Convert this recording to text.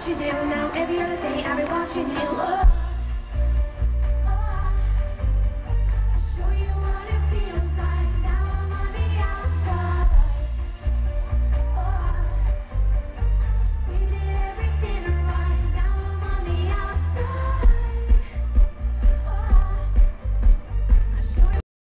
what you do now. Every other day I've been watching you.